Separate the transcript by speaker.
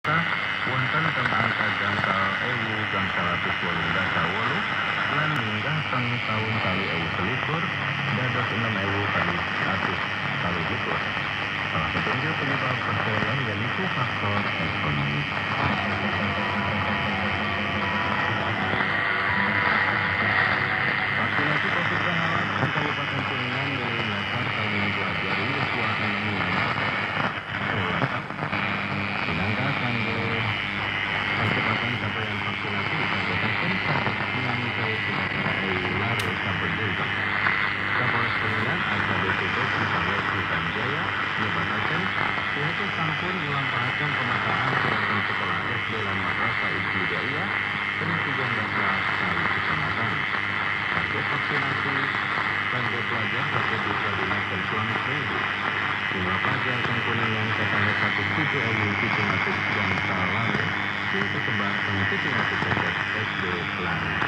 Speaker 1: wonten teng angka gangsal 1988 lan minggah teng taun 2021 dados 6.121. Salah satunya penyebab persoalan yaitu faktor ekonomi. Vaksinasi COVID-19 di Kabupaten Kuningan mulai dilakukan kalangan pelajar usia 6 Minangka kanggo percepatan capaian vaksinasi ditargetkan sampai 6 Maret sampai Juli. Kapolres Kuningan AKBP Sulawesi Sanjaya menyebutkan pihaknya sampun melampahkan pemetaan peraturan sekolah SD dan madrasah ibtidaiyah dengan tujuan dasar kali kecamatan. Target vaksinasi kanggo pelajar dapat dikoordinasikan selama seminggu. Jumlah pelajar yang Kuningan katanya 17.700 dan Salare yang tersebar dengan 700 SD Pelangi.